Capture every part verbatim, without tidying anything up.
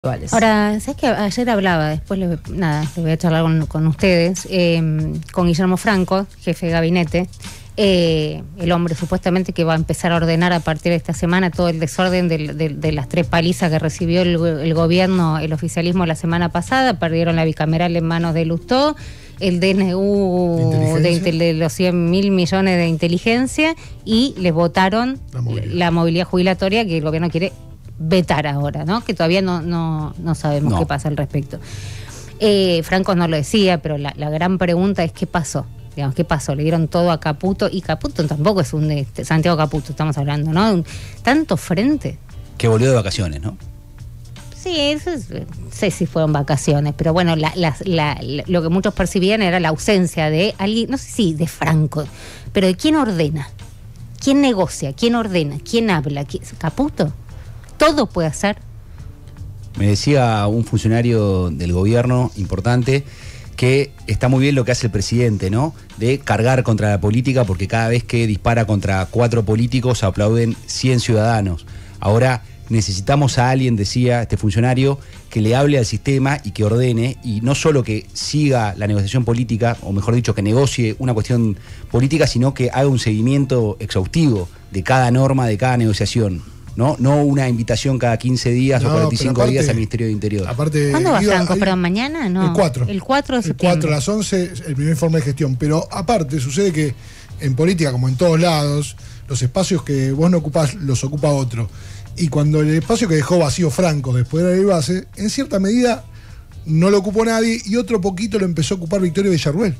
Ahora, ¿sabes qué? Ayer hablaba, después le, nada, le voy a charlar con, con ustedes, eh, con Guillermo Franco, jefe de gabinete, eh, el hombre supuestamente que va a empezar a ordenar a partir de esta semana todo el desorden de, de, de las tres palizas que recibió el, el gobierno, el oficialismo la semana pasada. Perdieron la bicameral en manos de Lustó, el D N U de, de, de los cien mil millones de inteligencia, y les votaron la movilidad. la movilidad jubilatoria que el gobierno quiere vetar ahora, ¿no? Que todavía no, no, no sabemos no. qué pasa al respecto. Eh, Franco no lo decía, pero la, la gran pregunta es ¿qué pasó? Digamos, ¿qué pasó? Le dieron todo a Caputo, y Caputo tampoco es un este, Santiago Caputo, estamos hablando, ¿no? Un, tanto frente. Que volvió de vacaciones, ¿no? Sí, eso es, no sé si fueron vacaciones, pero bueno, la, la, la, la, lo que muchos percibían era la ausencia de alguien, no sé si de Franco, pero de quién ordena, quién negocia, quién ordena, quién habla, ¿Quién, Caputo? Todo puede hacer. Me decía un funcionario del gobierno importante que está muy bien lo que hace el presidente, ¿no? De cargar contra la política, porque cada vez que dispara contra cuatro políticos aplauden cien ciudadanos. Ahora necesitamos a alguien, decía este funcionario, que le hable al sistema y que ordene, y no solo que siga la negociación política, o mejor dicho, que negocie una cuestión política, sino que haga un seguimiento exhaustivo de cada norma, de cada negociación. No, no una invitación cada quince días no, o cuarenta y cinco aparte, días al Ministerio de Interior. Aparte, ¿cuándo va Franco? ¿Pero mañana? No. El cuatro. El cuatro de septiembre. El cuatro a las once, el primer informe de gestión. Pero aparte, sucede que en política, como en todos lados, los espacios que vos no ocupás, los ocupa otro. Y cuando el espacio que dejó vacío Franco después de la ley base, en cierta medida no lo ocupó nadie, y otro poquito lo empezó a ocupar Victoria Villarruel.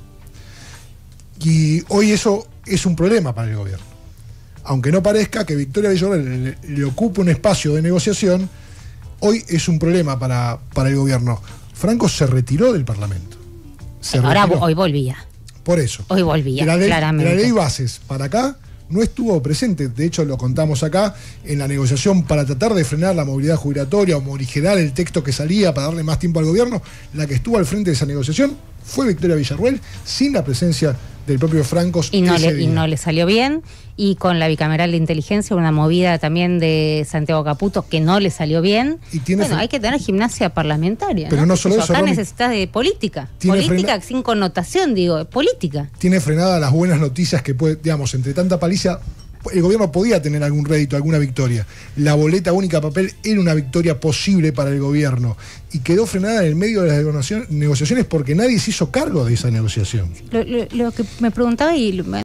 Y hoy eso es un problema para el gobierno. Aunque no parezca que Victoria Villarruel le, le ocupe un espacio de negociación, hoy es un problema para, para el gobierno. Franco se retiró del Parlamento. Se Ahora retiró. Hoy volvía. Por eso. Hoy volvía, de la ley, claramente. De la ley bases para acá no estuvo presente. De hecho, lo contamos acá en la negociación para tratar de frenar la movilidad jubilatoria o morigerar el texto que salía para darle más tiempo al gobierno. La que estuvo al frente de esa negociación fue Victoria Villarruel, sin la presencia del propio Franco. Y no, le, y no le salió bien, y con la bicameral de inteligencia, una movida también de Santiago Caputo que no le salió bien. Y tiene bueno, hay que tener gimnasia parlamentaria. Pero no, no solo eso. Acá necesitas de política. Política sin connotación, digo, política. Tiene frenada las buenas noticias que puede, digamos, entre tanta paliza. El gobierno podía tener algún rédito, alguna victoria. La boleta única a papel era una victoria posible para el gobierno, y quedó frenada en el medio de las negociaciones porque nadie se hizo cargo de esa negociación. Lo, lo, lo que me preguntaba y